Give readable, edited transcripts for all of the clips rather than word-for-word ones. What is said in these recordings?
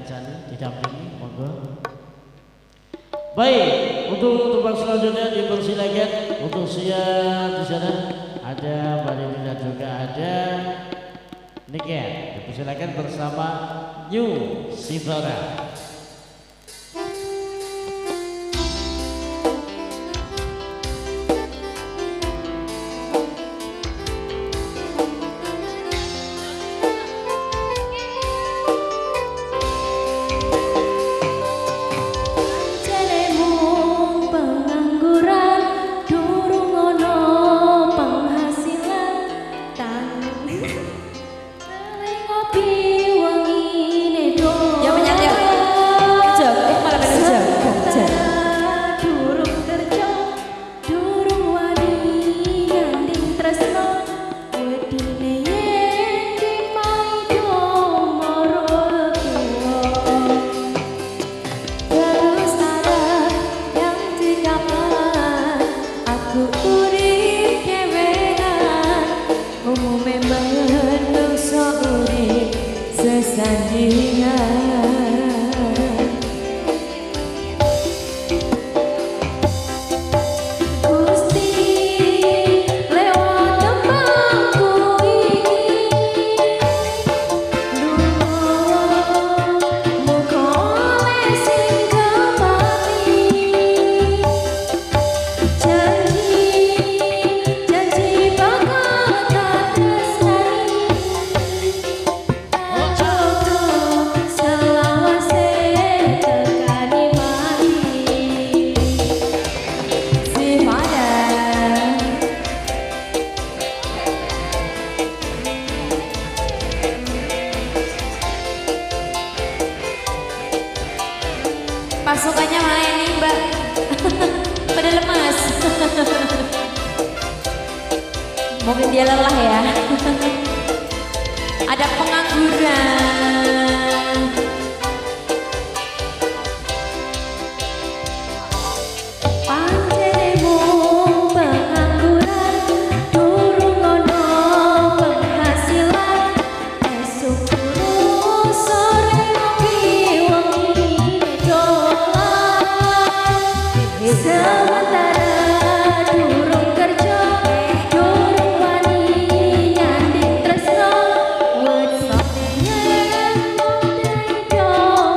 kancani didampingi, monggo. Baik, untuk tebak selanjutnya dipersilakan untuk siap di sana ada Mbak Rini dan juga ada Niken. Dipersilakan bersama New Sivara. Pasukannya mana ini Mbak? Pada lemas. Mungkin dia lelah ya. Ada pengangguran. Panjenemu pengangguran, durung ono penghasilan. Esuk turu sore ngopi wengi sementara durung kerja, durung wani nyanding tresno, wet sampeyan model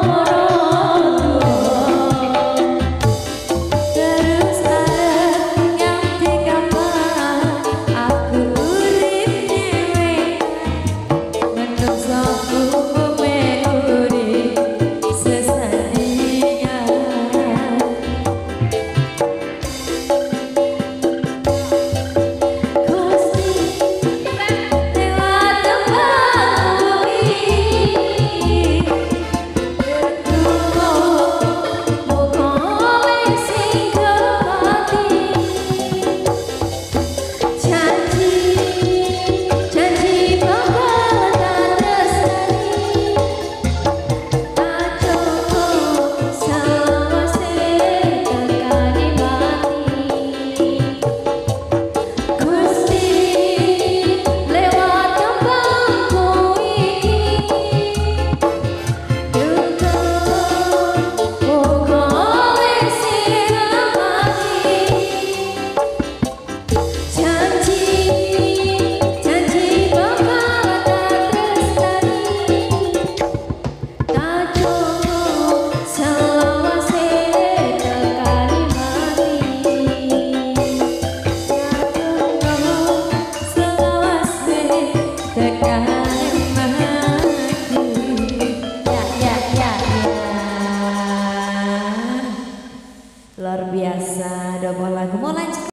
moro terus arep nganti kapan aku urip dhewe, menungsoku urip sesendirian. Dekat